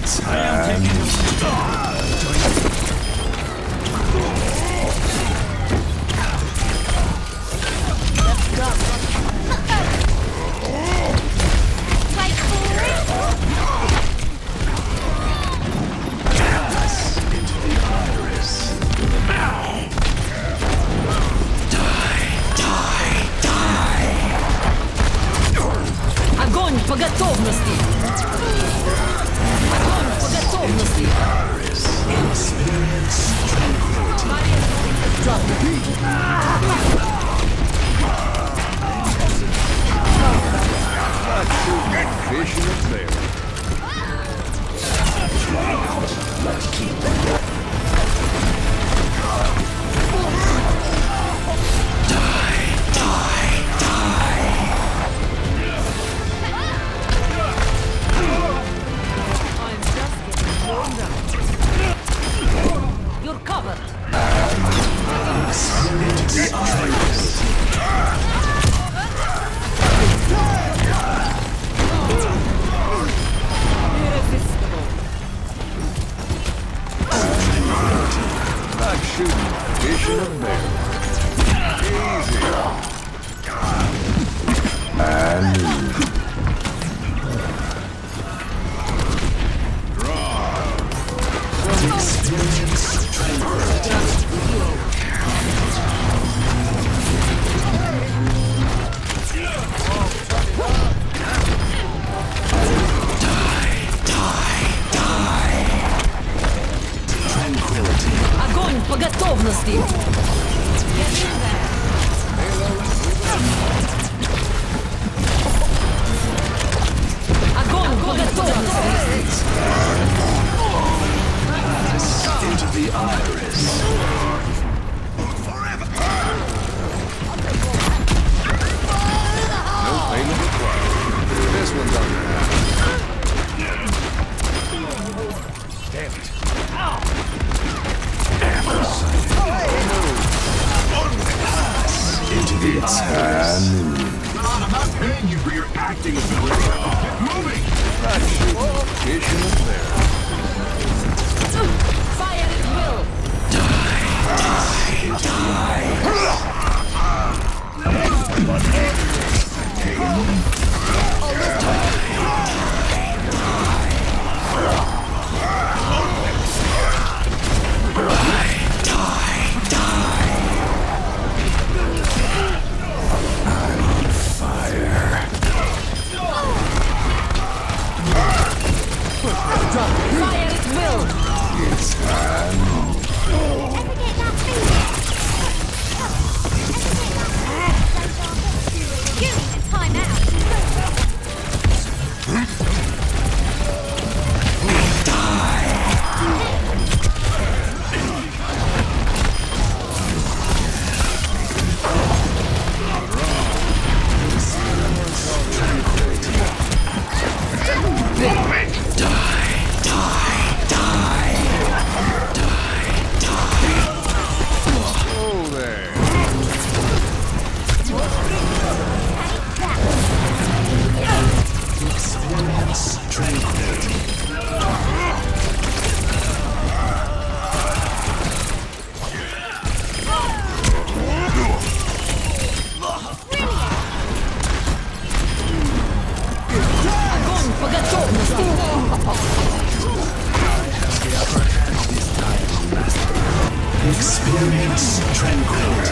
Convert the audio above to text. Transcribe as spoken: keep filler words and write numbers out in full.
По готовности! Огонь по готовности! You're covered. Irresistible. Not shooting fish in a barrel. Easy. And Experience tranquility. Огонь по готовности! Огонь по готовности! Into the iris. no payment required. This one's on the Damn it. Into the iris. I'm not paying you for your acting ability. Moving! Not shooting fish in a barrel. Fire at will! Die, die. Fire at will! It's time. You need to time out. Oh, there. Experience tranquility. Огонь по готовности! Experience tranquility.